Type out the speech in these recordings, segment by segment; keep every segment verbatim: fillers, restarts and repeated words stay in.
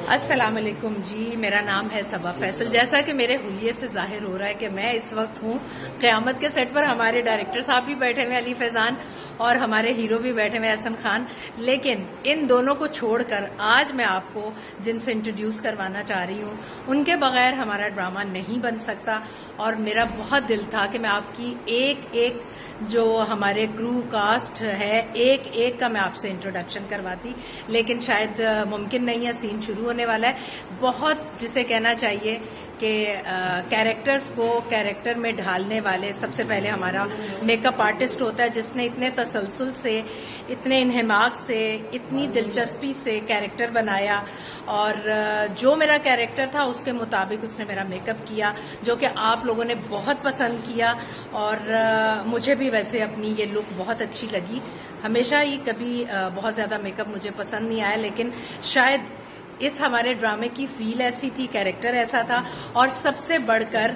अस्सलाम वालेकुम जी, मेरा नाम है सबा फैसल। जैसा कि मेरे हुलिये से जाहिर हो रहा है कि मैं इस वक्त हूँ क़यामत के सेट पर। हमारे डायरेक्टर साहब भी बैठे हुए अली फैजान और हमारे हीरो भी बैठे हुए एहसन खान। लेकिन इन दोनों को छोड़कर आज मैं आपको जिनसे इंट्रोड्यूस करवाना चाह रही हूँ उनके बगैर हमारा ड्रामा नहीं बन सकता। और मेरा बहुत दिल था कि मैं आपकी एक एक जो हमारे क्रू कास्ट है एक एक का मैं आपसे इंट्रोडक्शन करवाती, लेकिन शायद मुमकिन नहीं है। सीन शुरू होने वाला है। बहुत जिसे कहना चाहिए कि कैरेक्टर्स को कैरेक्टर में ढालने वाले सबसे पहले हमारा मेकअप आर्टिस्ट होता है, जिसने इतने तसलसल से, इतने इन्हमाक से, इतनी दिलचस्पी से कैरेक्टर बनाया। और जो मेरा कैरेक्टर था उसके मुताबिक उसने मेरा मेकअप किया, जो कि आप लोगों ने बहुत पसंद किया। और मुझे भी वैसे अपनी ये लुक बहुत अच्छी लगी। हमेशा ही कभी बहुत ज़्यादा मेकअप मुझे पसंद नहीं आया, लेकिन शायद इस हमारे ड्रामे की फील ऐसी थी, कैरेक्टर ऐसा था, और सबसे बढ़कर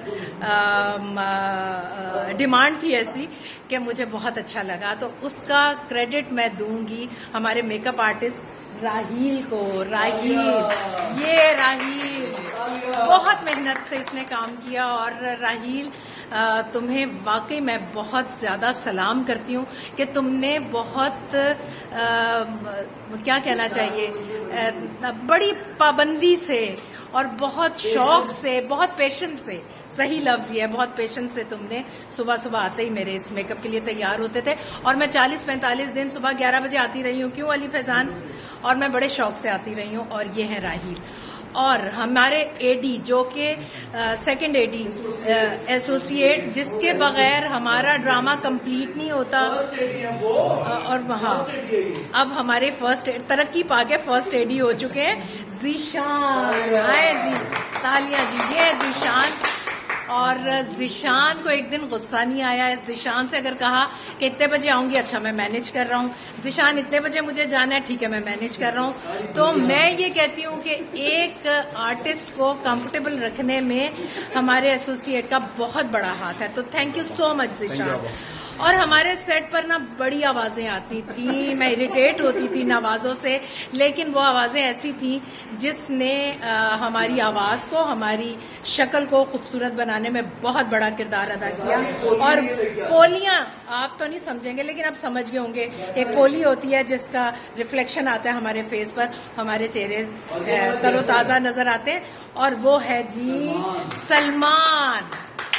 डिमांड थी ऐसी कि मुझे बहुत अच्छा लगा। तो उसका क्रेडिट मैं दूंगी हमारे मेकअप आर्टिस्ट राहील को। राहील, ये राहील बहुत मेहनत से इसने काम किया। और राहील, तुम्हें वाकई मैं बहुत ज़्यादा सलाम करती हूँ कि तुमने बहुत आ, क्या कहना चाहिए, आ, बड़ी पाबंदी से और बहुत शौक से, बहुत पेशेंस से, सही लफ्ज़ ये है, बहुत पेशेंस से तुमने सुबह सुबह आते ही मेरे इस मेकअप के लिए तैयार होते थे। और मैं चालीस पैंतालीस दिन सुबह ग्यारह बजे आती रही हूँ। क्यों अली फैजान? और मैं बड़े शौक से आती रही हूँ। और ये है राहील। और हमारे एडी जो कि सेकंड एडी एसोसिएट, जिसके बगैर हमारा ड्रामा कंप्लीट नहीं होता। और वहाँ अब हमारे फर्स्ट तरक्की पाके फर्स्ट एडी हो चुके हैं ज़ीशान। आए जी, तालियां जी। ये ज़ीशान। और ज़ीशान को एक दिन गुस्सा नहीं आया है। ज़ीशान से अगर कहा कि इतने बजे आऊंगी, अच्छा मैं मैनेज कर रहा हूँ। ज़ीशान इतने बजे मुझे जाना है, ठीक है मैं मैनेज कर रहा हूँ। तो मैं ये कहती हूँ कि एक आर्टिस्ट को कंफर्टेबल रखने में हमारे एसोसिएट का बहुत बड़ा हाथ है। तो thank you so much Zeeshan. और हमारे सेट पर ना बड़ी आवाज़ें आती थी, मैं इरिटेट होती थी इन आवाज़ों से, लेकिन वो आवाज़ें ऐसी थी जिसने आ, हमारी आवाज़ को, हमारी शक्ल को खूबसूरत बनाने में बहुत बड़ा किरदार अदा किया। और पोलियाँ आप तो नहीं समझेंगे, लेकिन आप समझ गए होंगे। एक पोली होती है जिसका रिफ्लेक्शन आता है हमारे फेस पर, हमारे चेहरे तरोताज़ा नज़र आते हैं, और वो है जी सलमान।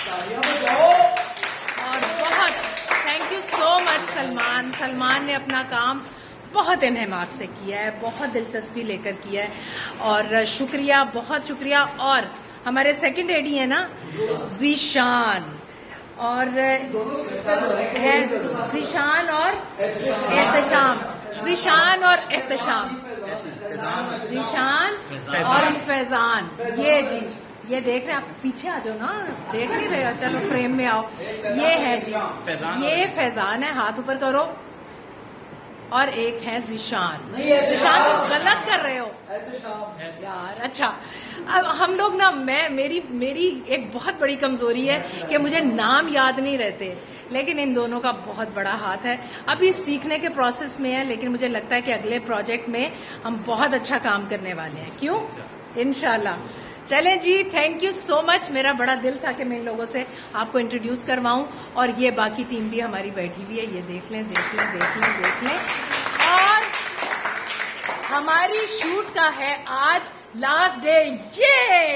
और बहुत thank you so much Salman. Salman ने अपना काम बहुत इन्हमाक से किया है, बहुत दिलचस्पी लेकर किया है, और शुक्रिया, बहुत शुक्रिया। और हमारे सेकंड एडी है ना ज़ीशान, और है ज़ीशान और एहतशाम। ज़ीशान और एहतशाम, ज़ीशान और फैजान। ये जी, ये देख रहे हैं आप, पीछे आ जाओ ना, देख नहीं रहे हो, चलो फ्रेम में आओ। ये है जी, ये फैजान है, हाथ ऊपर करो। और एक है ज़ीशान। ज़ीशान गलत कर रहे हो यार। अच्छा, अब हम लोग ना, मैं मेरी मेरी एक बहुत बड़ी कमजोरी है कि मुझे नाम याद नहीं रहते, लेकिन इन दोनों का बहुत बड़ा हाथ है। अभी सीखने के प्रोसेस में है, लेकिन मुझे लगता है कि अगले प्रोजेक्ट में हम बहुत अच्छा काम करने वाले हैं। क्यों? इंशाल्लाह। चलें जी, थैंक यू सो मच। मेरा बड़ा दिल था कि मैं इन लोगों से आपको इंट्रोड्यूस करवाऊं। और ये बाकी टीम भी हमारी बैठी हुई है, ये देख लें, देख लें, देख लें, देख लें। और हमारी शूट का है आज लास्ट डे। ये